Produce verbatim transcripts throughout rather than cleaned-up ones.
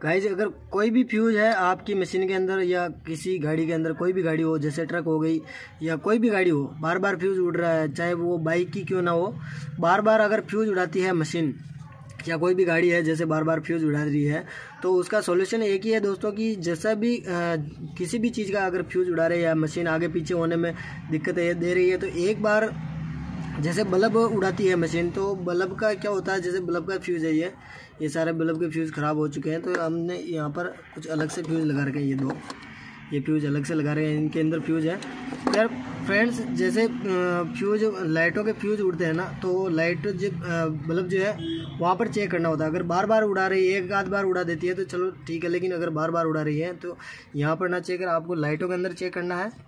Guys अगर कोई भी फ्यूज़ है आपकी मशीन के अंदर या किसी गाड़ी के अंदर, कोई भी गाड़ी हो जैसे ट्रक हो गई या कोई भी गाड़ी हो, बार बार फ्यूज़ उड़ रहा है, चाहे वो बाइक की क्यों ना हो, बार बार अगर फ्यूज़ उड़ाती है मशीन या कोई भी गाड़ी है जैसे बार बार फ्यूज़ उड़ा रही है, तो उसका सॉल्यूशन एक ही है दोस्तों कि जैसा भी आ, किसी भी चीज़ का अगर फ्यूज़ उड़ा रहे हैं या मशीन आगे पीछे होने में दिक्कत दे रही है, तो एक बार जैसे बल्ब उड़ाती है मशीन, तो बल्ब का क्या होता है, जैसे बल्ब का फ्यूज़ है, ये ये सारे बल्ब के फ्यूज़ ख़राब हो चुके हैं, तो हमने यहाँ पर कुछ अलग से फ्यूज़ लगा रखे हैं। ये दो ये फ्यूज़ अलग से लगा रहे हैं, इनके अंदर फ्यूज़ है। यार फ्रेंड्स, जैसे फ्यूज़ लाइटों के फ्यूज़ उड़ते हैं ना, तो लाइट जो बल्ब जो है वहाँ पर चेक करना होता है। अगर बार बार उड़ा रही है, एक आध बार उड़ा देती है तो चलो ठीक है, लेकिन अगर बार बार उड़ा रही है तो यहाँ पर ना चेक कर, आपको लाइटों के अंदर चेक करना है।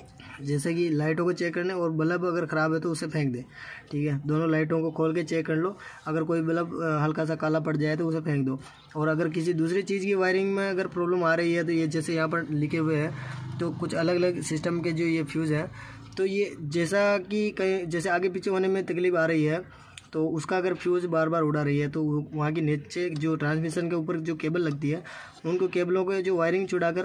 जैसे कि लाइटों को चेक करने, और बल्ब अगर ख़राब है तो उसे फेंक दे, ठीक है। दोनों लाइटों को खोल के चेक कर लो, अगर कोई बल्ब हल्का सा काला पड़ जाए तो उसे फेंक दो। और अगर किसी दूसरी चीज़ की वायरिंग में अगर प्रॉब्लम आ रही है, तो ये जैसे यहाँ पर लिखे हुए हैं, तो कुछ अलग अलग सिस्टम के जो ये फ्यूज़ हैं, तो ये जैसा कि कहीं जैसे आगे पीछे होने में तकलीफ आ रही है, तो उसका अगर फ्यूज़ बार बार उड़ा रही है, तो वहाँ की नीचे जो ट्रांसमिशन के ऊपर जो केबल लगती है, उनको केबलों को जो वायरिंग छुड़ाकर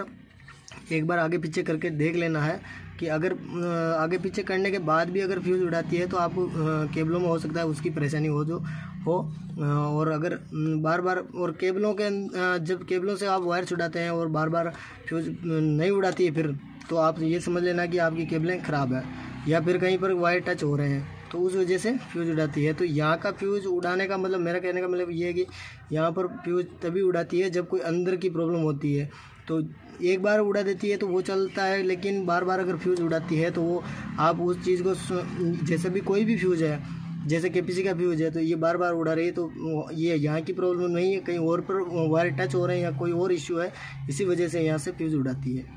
एक बार आगे पीछे करके देख लेना है कि अगर आगे पीछे करने के बाद भी अगर फ्यूज़ उड़ाती है तो आपको केबलों में हो सकता है उसकी परेशानी हो जो हो। और अगर बार बार और केबलों के जब केबलों से आप वायर छुड़ाते हैं और बार बार फ्यूज़ नहीं उड़ाती है फिर, तो आप ये समझ लेना कि आपकी केबलें ख़राब है या फिर कहीं पर वायर टच हो रहे हैं, तो उस वजह से फ्यूज़ उड़ाती है। तो यहाँ का फ्यूज़ उड़ाने का मतलब, मेरा कहने का मतलब ये है कि यहाँ पर फ्यूज़ तभी उड़ाती है जब कोई अंदर की प्रॉब्लम होती है। तो एक बार उड़ा देती है तो वो चलता है, लेकिन बार बार अगर फ्यूज़ उड़ाती है तो वो आप उस चीज़ को, जैसे भी कोई भी फ्यूज़ है, जैसे केपीसी का फ्यूज़ है, तो ये बार बार उड़ा रही है, तो ये यहाँ की प्रॉब्लम नहीं है, कहीं और पर वायर टच हो रहे हैं या कोई और इश्यू है, इसी वजह से यहाँ से फ्यूज़ उड़ाती है।